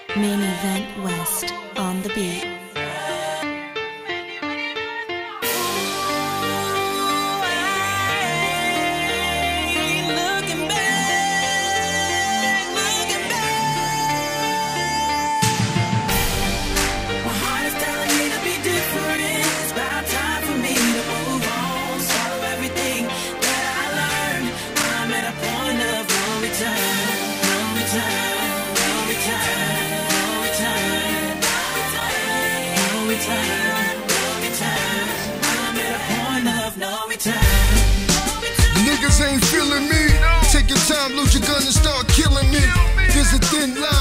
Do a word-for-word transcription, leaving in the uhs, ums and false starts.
Main Event West on the beat. Niggas ain't feeling me. Take your time, load your gun and start killing me. There's a thin line